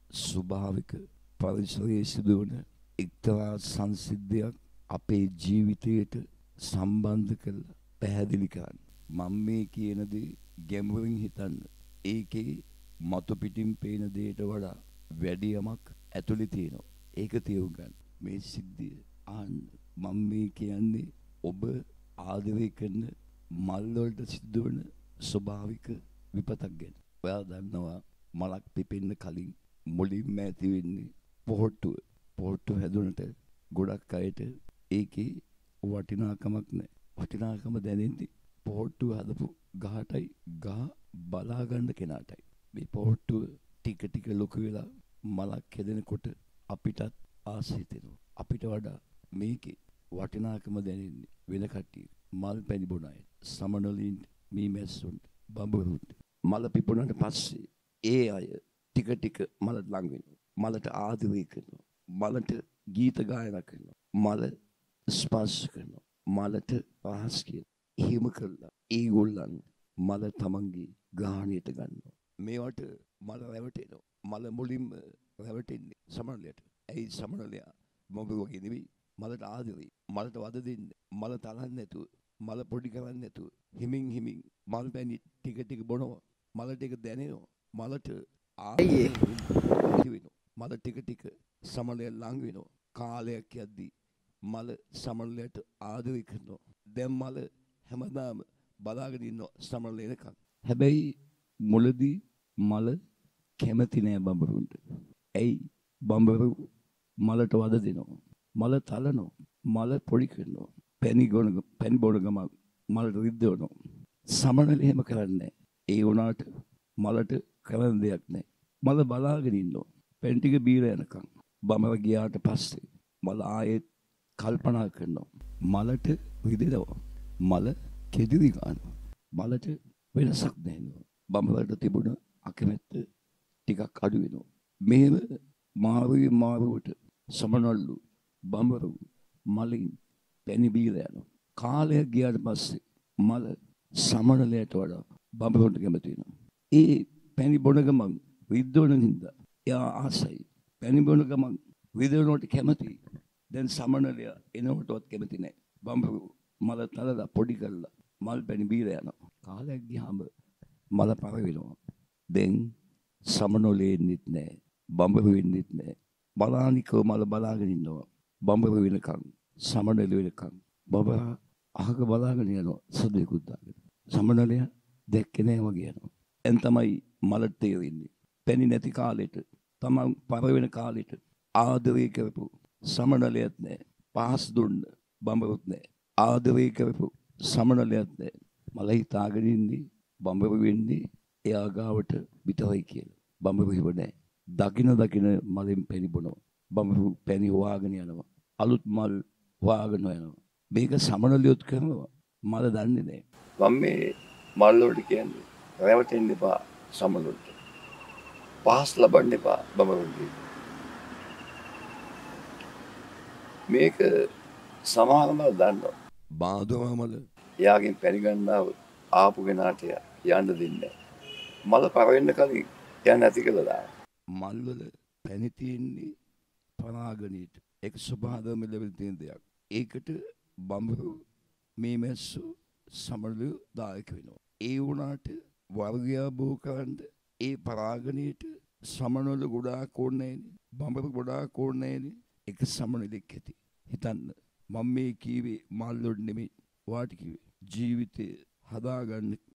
ස්වභාවික පරිසරයේ සිදුවන එක්තරා සංසිද්ධියක් අපේ ජීවිතයට සම්බන්ධ කරලා පැහැදිලි කරන්න. මම මේ කියන දේ ගැඹුරින් හිතන්න. ඒකේ මතු පිටින් පේන දෙයට වඩා වැඩි යමක් ඇතුලේ තියෙනවා. ඒක තේරුම් ගන්න. මේ සිද්ධිය ආන්න මම මේ කියන්නේ ඔබ ආදරය කරන මල් වලට සිදුවන ස්වභාවික විපතක් ගැන. ඔයා දන්නවා මලක් පිපෙන්න කලින් මුලින්ම ඇති වෙන්නේ පොහොට්ටුව. පොහොට්ටුව හැදුනට ගොඩක් අයට ඒකේ වටිනාකමක් නැහැ. වටිනාකම දැනෙන්නේ පොහොට්ටුව හදපු ගහටයි ගහ බලා ගන්න කෙනාටයි. මේ පොහොට්ටුව ටික ටික ලොකු වෙලා මලක් හැදෙනකොට අපිටත් ආස හිතෙනවා. අපිට වඩා මේකේ වටිනාකම දැනෙන්නේ වෙන කට්ටිය. මල් පැණි බොන අය, සමනලින්ට, මීමැස්සුන්ට, බඹරුන්ට. මල පිපුණාට පස්සේ ඒ අය ටික ටික මලට ලං වෙනවා. මලට ආදරය කරනවා. මලට ගීත ගායනා කරනවා. මල ස්පර්ශ කරනවා. මලට රහස් කියනවා. එහෙම කළා ඒගොල්ලන් මල තමන්ගේ ගාහණයට ගන්නවා. මේවට මල රැවටෙනවා. මල මුලින්ම රැවටෙන්නේ සමනලයට. ඇයි සමනලයා මොබ වගේ නෙවෙයි. මලට ආදරේ. මලට වද දෙන්න. මල තලන්නේ නැතුව. මල පොඩි කරන්නේ නැතුව. හිමින් හිමින් මල් පැණි ටික ටික බොනවා. මලට ඒක දැනෙනවා. මලට ආදරේ වෙනවා. මල ටික ටික සමනලය ලං වෙනවා. කාලයක් යද්දී මල සමනලයට ආදරය කරනවා. දැන් මල හැමදාම බලාගෙන ඉන්නවා සමනල එනකන්. හැබැයි මුලදී මල කැමති නෑ බඹරුන්ට. ඇයි බඹරු මලට වද දෙනවා. මල තලනවා. මල පොඩි කරනවා. පැණි බොන ගම මලට රිද්දවනවා. සමනල එහෙම කරන්නේ ඒ වුණාට මලට කරන්න දෙයක් නෑ. මල බලාගෙන ඉන්නවා. පැණි ටික බීලා යනකන්. බඹර ගියාට පස්සේ මල ආයෙත් කල්පනා කරනවා. මලට රිදෙනවා. මල කෙදිරි ගන්නවා. මලට වෙනසක් දැනෙනවා. බඹරට තිබුණ අකමැත්ත ටිකක් අඩු වෙනවා. මේව මාරුවට සමනල්ලු බඹරු මලින් පැණි බීලා යනවා. කාලයක් ගියාට පස්සේ මල සමනලයට වඩා බඹරුන්ට කැමති වෙනවා. ඒ පැණි බොන ගමන් විද්දවන හින්දා එයා ආසයි. පැණි බොන ගමන් විද්දවනට කැමති. දැන් සමනලයා එනකොටවත් කැමති නැහැ. බඹරු මල තලලා පොඩි කරලා මල් පැණි බීලා යනවා. කාලයක් ගියාම මල පර වෙනවා. දැන් සමනලේ ඉන්නෙත් නැහැ. බඹරු වෙන්නෙත් නැහැ. බලානිකව මල බලාගෙන ඉන්නවා. බඹරු වෙනකන් සමනල වෙනකන් බබා අහක බලාගෙන යනවා. සදේකුත් දාගෙන. සමනලයා දැක්කේ නැහැ වගේ යනවා. එන් තමයි මලට තේරෙන්නේ. පැණි නැති කාලෙට තමන් පර වෙන කාලෙට ආදරය කරපු සමනලයක් නැහැ. පාස් දුන්න බඹරුත් නැහැ. ආදරය කරපු සමනලයක් නැහැ. මල හිතාගෙන ඉන්නේ බඹරු වෙන්නේ එයා ගාවට විතරයි කියලා. බඹරු හිව නැහැ. දකින මලෙන් පැණි බොනවා. බඹරු පැණි හොයාගෙන යනවා. අලුත් මල් හොයාගෙන යනවා. මේක සමනලියොත් කරනවා. මල දන්නේ නැහැ. මම මේ මල් වලට කියන්නේ රැවටෙන්න එපා සමනලට. පාස් ලබන්න එපා බඹරුන්ගේ. මේක සමහර මල් දන්නවා. බාඳුම මල එයාගෙන් පැණි ගන්නව ආපු කෙනාට යන්න දෙන්නේ නැහැ. මල පර වෙන්න කලින් යන්න නැති කියලා දානවා. මල් වල පැණි තියෙන්නේ පරාගණයට. ඒක ස්වභාවයෙන්ම ලැබෙන තියෙන දෙයක්. ඒකට බඹරු මීමැස්සු සමනලු දායක වෙනවා. ඒ වුණාට වර්ගයා බෝ කරන්න ඒ පරාගණයට සමනල ගොඩාක් ඕනේ නැහැනේ. බඹරු ගොඩාක් ඕනේ නැහැනේ. එක සමනලෙක් ඇති. හිතන්න මම මේ කීවේ මල් වල නෙමෙයි. වාට කිව්වේ ජීවිතේ හදාගන්න